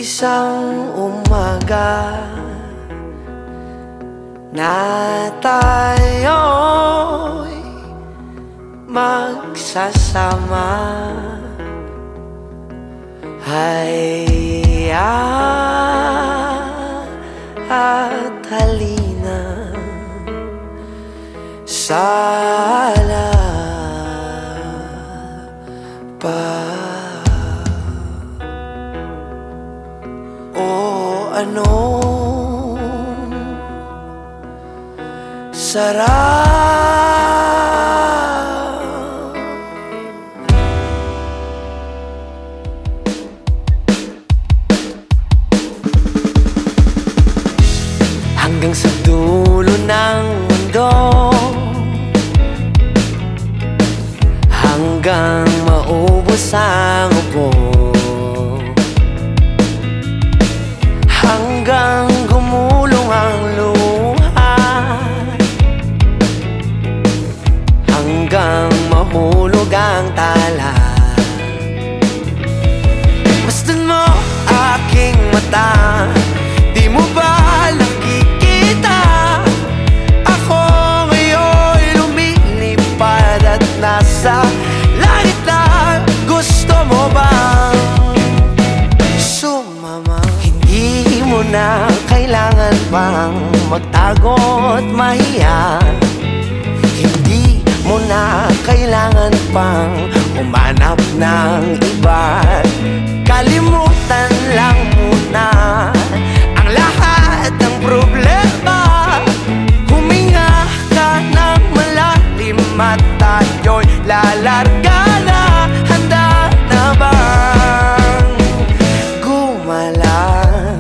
Isang umaga na tayo'y magsasama, hayya at halina sa o anong sarap. Hanggang sa dulo ng mundo, hanggang maubos ang upo, hanggang gumulong ang luha, hanggang mahulog ang tala. Masdan mo aking mata, di mo ba nakikita? Ako ngayon'y lumilipad at nasa langit lang. Gusto mo bang sumama? Hindi mo na kailangan pang magtago't mahiya, hindi mo na kailangan pang humanap ng iba. Kalimutan lang muna ang lahat ng problema, huminga ka ng malalim at tayo'y lalarga na. Handa na bang gumalang?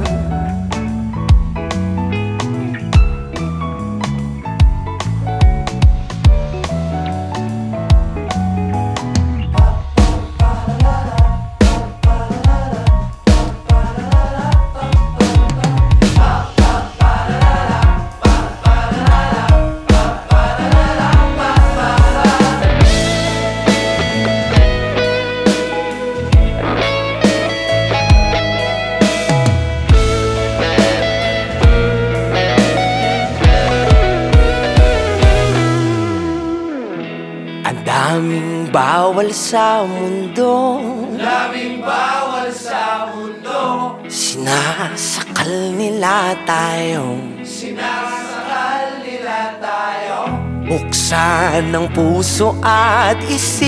Ang daming bawal sa mundo, daming bawal sa mundo. Sinasakal nila tayo, Sinasakal nila tayo. buksan ng puso at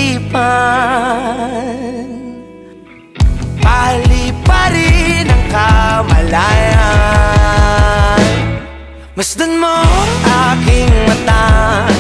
isipan, paliparin ang kamalayan. Masdan mo aking mata,